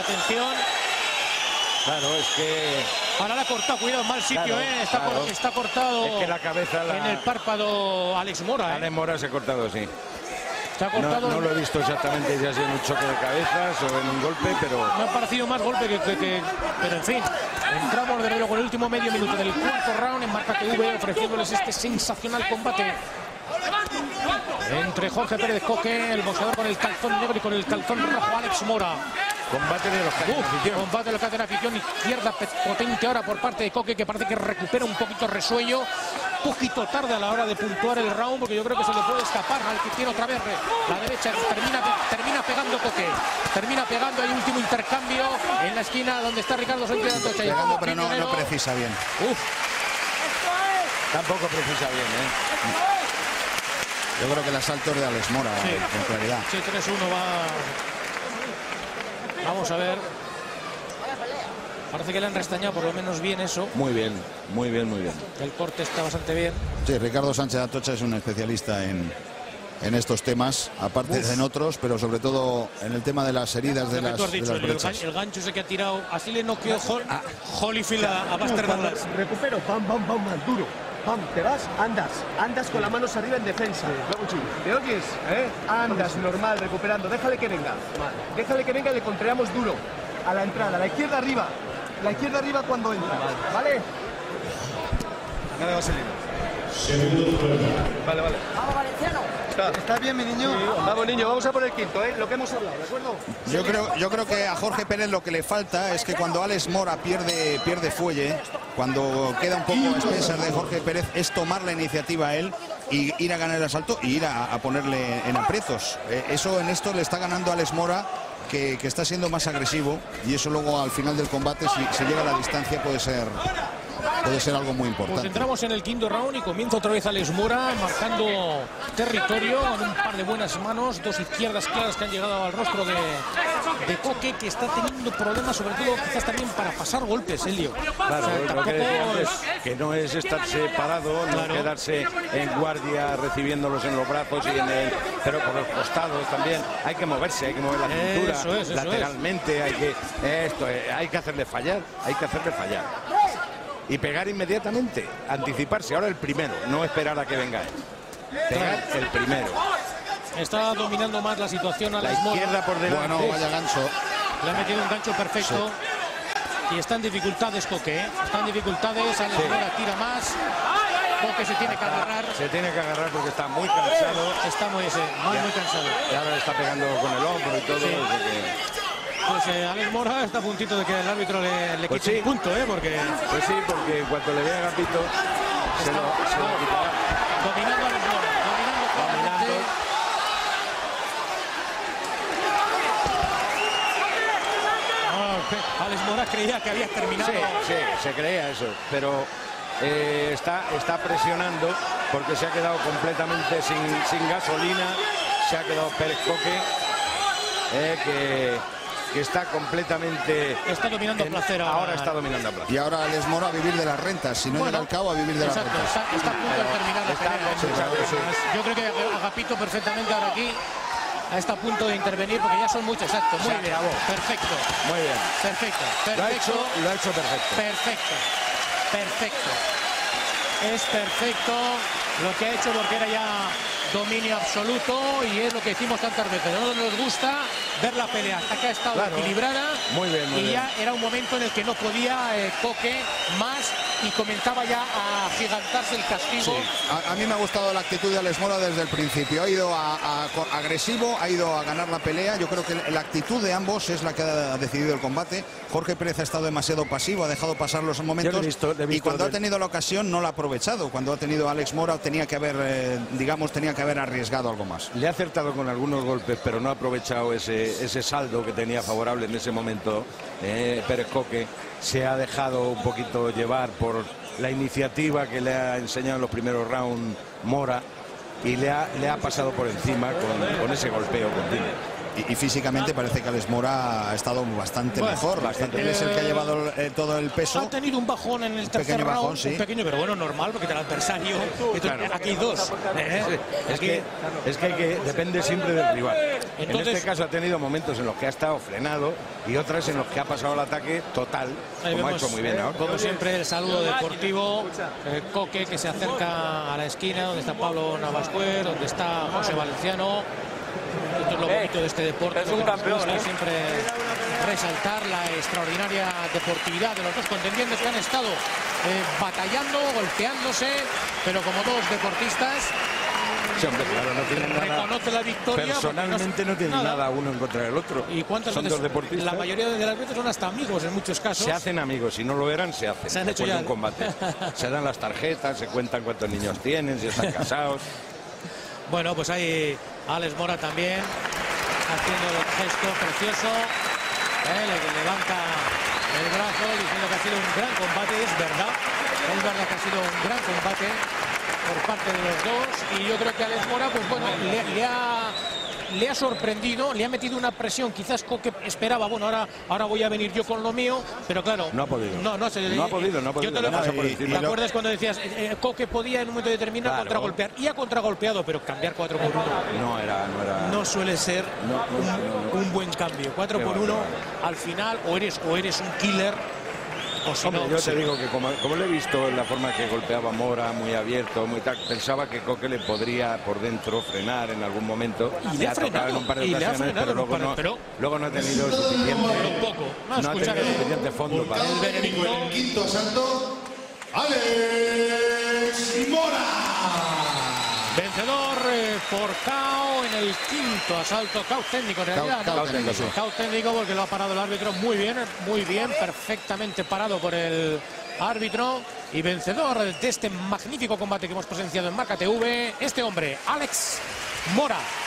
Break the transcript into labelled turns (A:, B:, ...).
A: atención.
B: Claro, es que...
A: Ahora la ha cortado, cuidado, mal sitio,
B: claro,
A: está cortado.
B: Es que la cabeza
A: en el párpado Alex Mora.
B: Alex Mora se ha cortado, sí.
A: Se ha cortado.
B: No lo he visto exactamente si ha sido un choque de cabezas o en un golpe, pero...
A: Me ha parecido más golpe que... Pero en fin, entramos de nuevo con el último medio minuto del cuarto round en Marca TV, ofreciéndoles este sensacional combate entre Jorge Pérez Coque, el boxeador con el calzón negro, y con el calzón rojo Alex Mora.
B: Combate de los afición.
A: Combate de los cadena afición. Izquierda potente ahora por parte de Coque, que parece que recupera un poquito resuello. Un poquito tarde a la hora de puntuar el round, porque yo creo que se le puede escapar al que tiene otra vez la derecha. Termina pegando Coque. Termina pegando, hay último intercambio en la esquina donde está Ricardo Sánchez de Atocha.
C: Pegando, pero no precisa bien.
B: Tampoco precisa bien,
C: Yo creo que el asalto es de Alex Mora, con claridad.
A: Sí, 3-1 va... Vamos a ver. Parece que le han restañado por lo menos bien eso.
B: Muy bien, muy bien, muy bien.
A: El corte está bastante bien.
C: Sí, Ricardo Sánchez Atocha es un especialista en estos temas, aparte de en otros, pero sobre todo en el tema de las heridas, de las brechas.
A: El gancho ese que ha tirado, así le noqueó Holyfield a Buster Douglas.
D: Recupero, pam, duro. Pam, te vas, andas con las manos arriba en defensa. ¿Te oyes? Andas normal, recuperando. Déjale que venga. Déjale que venga y le contraemos duro. A la entrada, la izquierda arriba. La izquierda arriba cuando entra. ¿Vale? Dale vaselina. Vale.
E: Vamos, Valenciano.
D: ¿Estás bien, mi niño? Sí, vamos, niño, vamos a por el quinto, lo que hemos hablado, ¿de acuerdo?
C: Yo creo que a Jorge Pérez lo que le falta es que cuando Alex Mora pierde fuelle, cuando queda un poco a expensas de Jorge Pérez, es tomar la iniciativa a él y ir a ganar el asalto y ir a ponerle en aprietos. Eso en esto le está ganando a Alex Mora, que está siendo más agresivo, y eso luego al final del combate, si llega a la distancia, puede ser algo muy importante.
A: Pues entramos en el quinto round y comienza otra vez Alex Mora marcando territorio con un par de buenas manos, dos izquierdas claras que han llegado al rostro de Coque, que está teniendo problemas, sobre todo quizás también para pasar golpes, Elio.
B: Claro, lo que decía antes, que no es estarse parado, no quedarse en guardia recibiéndolos en los brazos pero por los costados también. Hay que moverse, hay que mover la cintura lateralmente, hay que hacerle fallar, y pegar inmediatamente, anticiparse. Ahora el primero, no esperar a que venga él. Pegar el primero.
A: Está dominando más la situación a
B: la izquierda por delante.
C: Bueno, vaya gancho.
A: Le ha metido un gancho perfecto. Sí. Y está en dificultades Coque, Está en dificultades, Alex Mora tira más. Coque se tiene que agarrar.
B: Se tiene que agarrar porque está muy cansado.
A: Está muy cansado.
B: Y ahora le está pegando con el hombro y todo.
A: Pues Alex Mora está a puntito de que el árbitro le quite un punto, porque...
B: Pues sí, porque en cuanto le vea a Gapito, se lo quitará.
A: Dominando a Alex Mora, dominando. Alex Mora creía que había terminado.
B: Sí, se creía eso, pero está presionando porque se ha quedado completamente sin gasolina. Se ha quedado Pérez Coque, que está completamente...
A: Está dominando a placer
B: ahora. Está dominando a placer.
C: Y ahora Alex Mora a vivir de las rentas. Si no llega al cabo, a vivir de las rentas.
A: Está a punto de terminar la pelea. Yo creo que Agapito perfectamente ahora aquí está a punto de intervenir porque ya son muchos. Exacto, muy bien. Perfecto.
B: Muy bien.
A: Perfecto.
B: Lo ha hecho perfecto.
A: Perfecto. Es perfecto lo que ha hecho, porque era ya dominio absoluto, y es lo que decimos tantas veces. No nos gusta ver la pelea hasta que ha estado equilibrada.
B: Muy bien,
A: y ya era un momento en el que no podía Coque más, y comenzaba ya a gigantarse el castigo.
C: Sí. A mí me ha gustado la actitud de Alex Mora desde el principio. Ha ido agresivo, ha ido a ganar la pelea. Yo creo que la actitud de ambos es la que ha decidido el combate. Jorge Pérez ha estado demasiado pasivo, ha dejado pasar los momentos.
B: Le he visto
C: y cuando ha tenido la ocasión no la ha aprovechado. Cuando ha tenido a Alex Mora tenía que haber arriesgado algo más.
B: Le ha acertado con algunos golpes, pero no ha aprovechado ese saldo que tenía favorable en ese momento. Pérez Coque se ha dejado un poquito llevar por la iniciativa que le ha enseñado en los primeros rounds Mora, y le ha pasado por encima con ese golpeo continuo.
C: Y físicamente parece que Alex Mora ha estado bastante mejor. Él es el que ha llevado todo el peso.
A: Ha tenido un bajón en el tercer round, bajón, sí. Un pequeño, pero bueno, normal, porque el adversario... Claro. Aquí hay dos.
B: Es que depende siempre del rival.
A: Entonces,
B: en este caso ha tenido momentos en los que ha estado frenado y otras en los que ha pasado el ataque total, como ha hecho muy bien ahora.
A: como siempre, el saludo deportivo. Coque, que se acerca a la esquina donde está Pablo Navascuer, donde está José Valenciano. Esto es lo bonito de este deporte.
E: Es un campeón,
A: Siempre resaltar la extraordinaria deportividad de los dos contendientes que han estado batallando, golpeándose, pero como dos deportistas.
B: Sí, hombre, claro, no tienen nada.
A: Reconoce la victoria.
B: Personalmente no tienen nada uno en contra del otro.
A: ¿Y cuántas
B: son
A: veces?
B: dos deportistas.
A: La mayoría de las veces son hasta amigos en muchos casos.
B: Se hacen amigos, si no lo eran, se hacen.
A: Se han hecho
B: después
A: ya.
B: de un combate. Se dan las tarjetas, se cuentan cuántos niños tienen, si están casados.
A: Bueno, pues hay Alex Mora también haciendo el gesto precioso. Le levanta el brazo diciendo que ha sido un gran combate. Es verdad que ha sido un gran combate por parte de los dos, y yo creo que Alex Mora, pues bueno, le ha sorprendido, le ha metido una presión. Quizás Coque esperaba, bueno, ahora voy a venir yo con lo mío, pero claro,
B: no ha podido.
A: No ha podido.
B: Yo
A: te lo
B: paso por encima.
A: ¿Te acuerdas cuando decías Coque podía en un momento determinado contragolpear? Y ha contragolpeado, pero cambiar 4 por 1 no suele ser un buen cambio. 4 por 1 al final, o eres un killer.
B: Hombre, yo te digo que como le he visto en la forma que golpeaba Mora, muy abierto, muy tal, pensaba que Coque le podría por dentro frenar en algún momento.
A: Y le ha frenado
B: en un par de ocasiones, pero luego no ha tenido suficiente fondo para
F: el quinto asalto, Alex Mora.
A: Vencedor por KO en el quinto asalto, KO técnico en realidad. KO técnico porque lo ha parado el árbitro muy bien, perfectamente parado por el árbitro. Y vencedor de este magnífico combate que hemos presenciado en Marca TV, este hombre, Alex Mora.